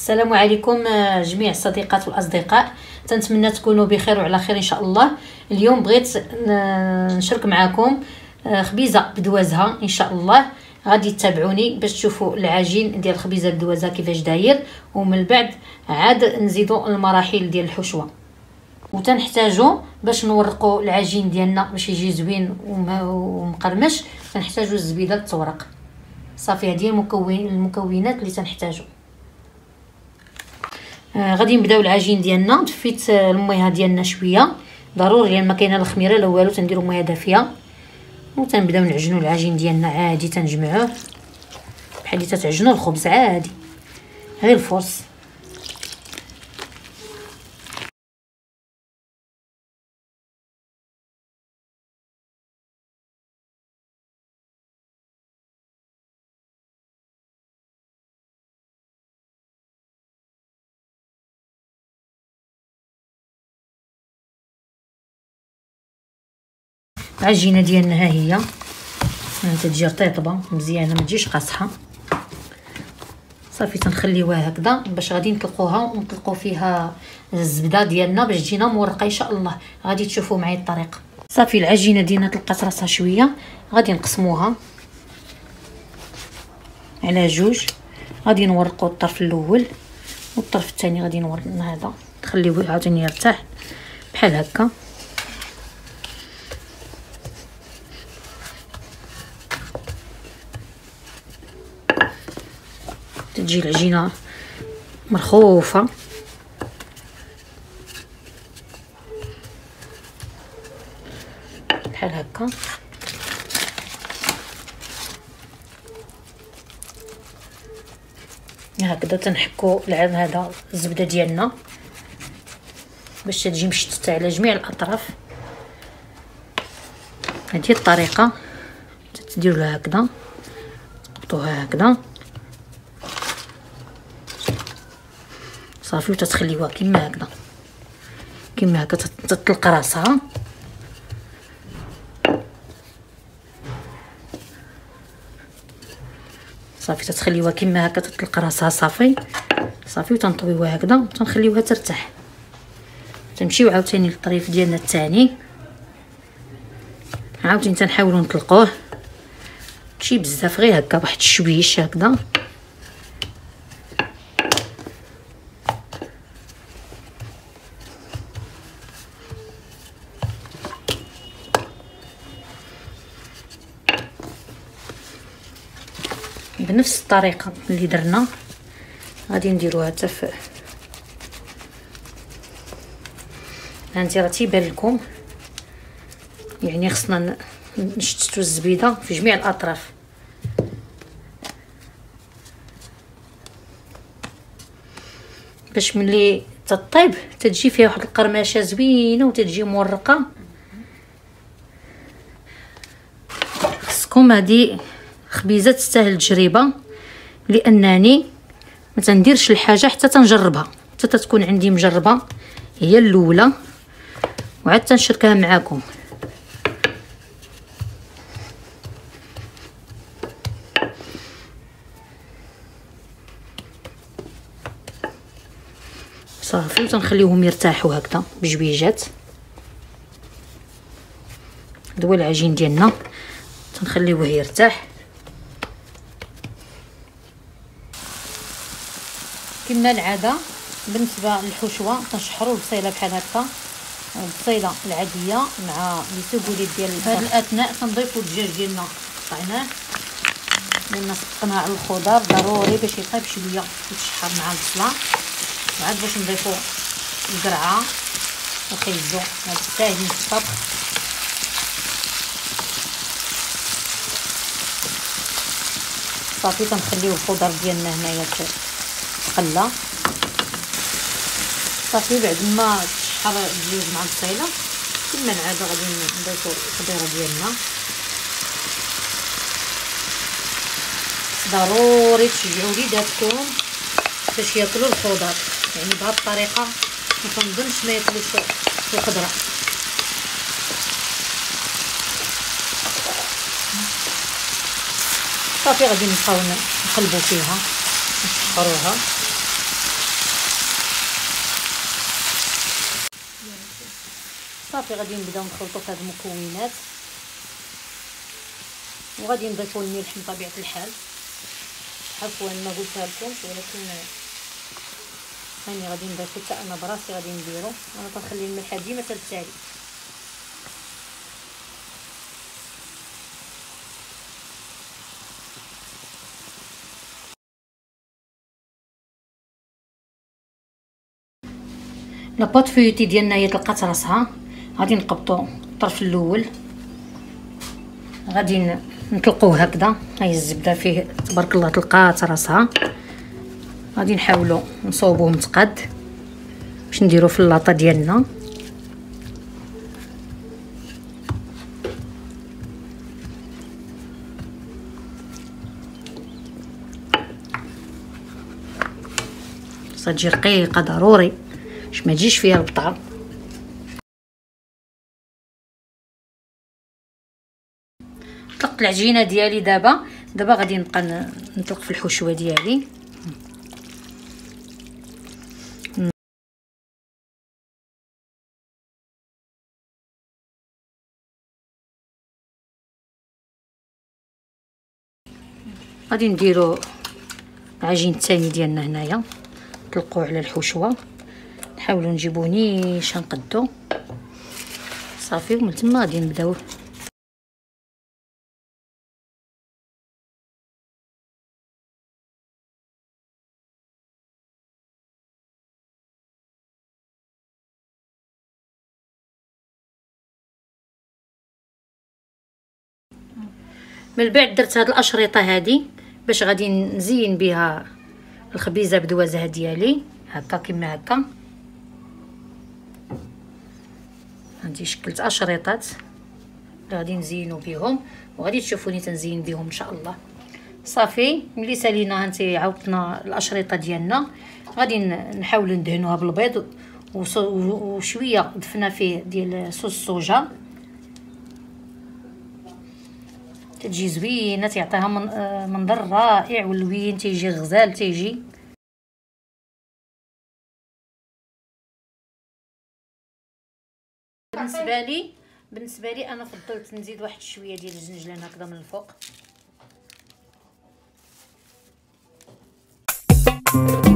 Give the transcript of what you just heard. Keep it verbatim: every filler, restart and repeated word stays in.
السلام عليكم آه، جميع الصديقات والاصدقاء، تنتمنى تكونوا بخير وعلى خير ان شاء الله. اليوم بغيت ن- نشارك معكم آه، خبيزه بدوازها ان شاء الله. غادي تتابعوني باش تشوفوا العجين ديال الخبيزه بدوازها كيفاش داير، ومن بعد عاد نزيدوا المراحل ديال الحشوه. وتنحتاجوا باش نورقوا العجين ديالنا باش يجي زوين وم- ومقرمش، تنحتاجوا الزبيده التورق. صافي، هذه المكون المكونات اللي تنحتاجوا. آه غادي نبداو العجين ديالنا. دفيت آه المياه ديالنا شويه، ضروري لان ما كاينه الخميره لا والو، تنديروا مياه دافيه وتنبداو نعجنوا العجين ديالنا عادي، تنجمعوه بحال اللي تتعجنوا الخبز عادي، غير الفرص. العجينه ديالنا ها هي، تتجي رطيبه مزيانه ما تجيش قاصحه. صافي تنخليوها هكذا باش غادي نطلقوها ونطلقوا فيها الزبده ديالنا باش تجينا مورقه ان شاء الله. غادي تشوفوا معايا الطريقه. صافي العجينه ديالنا طلقات راسها شويه، غادي نقسموها على جوج. غادي نورقوا الطرف الاول والطرف الثاني غادي نورقنا هذا، نخليوه عاوتاني يرتاح بحال هكا. تجي العجينه مرخوفه بحال هكا. هكذا تنحكوا العام هذا الزبده ديالنا باش تجي مشتته على جميع الاطراف. هذه الطريقه تديروا لها هكذا، تحطوها هكذا صافي، وتتخليوها كما هكذا كما هكا تطلق راسها. صافي تتخليوها كما هكا تطلق راسها. صافي صافي وتنطويوها هكذا وتنخليوها ترتاح. تمشيو عاوتاني للطريف ديالنا الثاني، عاوتاني تنحاولوا نطلقوه ماشي بزاف، غير هكا واحد الشويش هكذا. بنفس الطريقه اللي درنا غادي نديروها حتى في هانتي. راه تيبان لكم يعني خصنا نشتتو الزبيده في جميع الاطراف باش ملي تطيب تتجي فيها واحد القرمشه زوينه وتتجي مورقه. خصكم هذه خبيزه تستاهل التجربه، لانني ما تنديرش الحاجه حتى تنجربها، حتى تكون عندي مجربه هي الاولى وعاد تنشاركها معاكم. صافي وتنخليوهم يرتاحوا هكذا بجويجات. هذا هو العجين ديالنا، تنخليوه يرتاح كما العاده. بالنسبه للحشوه تنشحروا البصيله بحال هكا، البصيله العاديه مع لي سبوليت ديال في هذا الاثناء تنضيفوا الدجاج ديالنا قطعناه، لان سقناه على الخضر ضروري باش يطيب شويه ويتشحر مع البصله. وعاد باش نضيفوا القرعه وخيزو هاد ساهلين في الطبخ. صافي تنخليو الخضر ديالنا هنايا تقلى. صافي بعد ما تشحر الدجاج مع البصيله كما العاده غادي نضيفوا الخضيره ديالنا. ضروري تشجعوا وليداتكم باش ياكلوا الخضر، يعني بهذه الطريقه ما تنظنش ما ياكلوش الخضره. صافي غادي نبقاو نقلبوا فيها نشحروها. صافي غادي نبداو نخلطوا في هاد المكونات، وغادي نضيفوا الملح بطبيعه الحال. عفوا ما قلتها لكمش، ولكن هاني غادي نضيفو حتى انا براسي غادي نديرو. انا كنخلي الملحه ديما حتى التالي. لاباط فيوتي ديالنا هي طلقات راسها، غادي نقبطو الطرف الاول، غادي نطلقوه هكذا. هاي الزبده فيه تبارك الله طلقات راسها. غادي نحاولوا نصوبوه متقاد باش نديرو في اللاطه ديالنا. خاصها تجي رقيقه ضروري باش ما تجيش فيها البطال. طلقت العجينه ديالي. دابا دابا غادي نبقى نطلق في الحشوه ديالي. غادي نديرو العجين الثاني ديالنا هنايا، نطلقوه على الحشوه، نحاولوا نجيبوه نيشان نقدو صافي. ومن تما غادي نبداو. من بعد درت هاد الاشرطه هادي باش غادي نزين بها الخبيزه بدوازها ديالي هكا كما هكا. عندي شكلت اشريطات اللي غادي نزينو بهم، وغادي تشوفوني تنزين بهم ان شاء الله. صافي ملي سالينا هانتي عاودنا الاشرطه ديالنا، غادي نحاولوا ندهنوها بالبيض وشويه ضفنا فيه ديال صوص الصوجا، تجي زوينه، تعطيها منظر رائع ولوين، تيجي غزال تيجي. بالنسبه لي بالنسبه لي انا فضلت نزيد واحد شويه ديال الزنجلان هكذا من الفوق.